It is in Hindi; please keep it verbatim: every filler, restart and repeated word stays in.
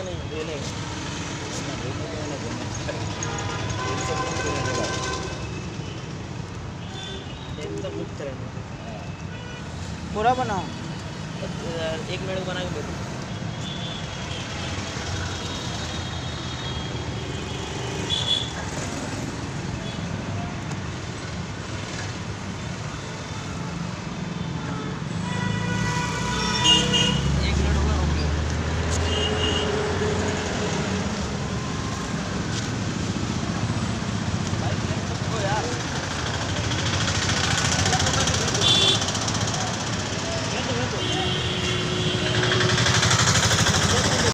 नहीं ये नहीं एकदम मुक्त रहने पूरा बनाओ। एक मिनट बना के देखो।